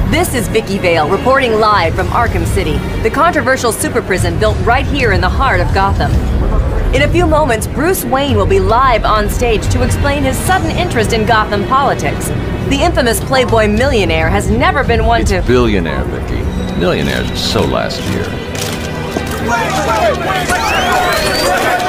This is Vicky Vale reporting live from Arkham City, the controversial super prison built right here in the heart of Gotham. In a few moments, Bruce Wayne will be live on stage to explain his sudden interest in Gotham politics. The infamous Playboy millionaire has never been one to— It's billionaire, Vicky. Millionaires are so last year. Wait!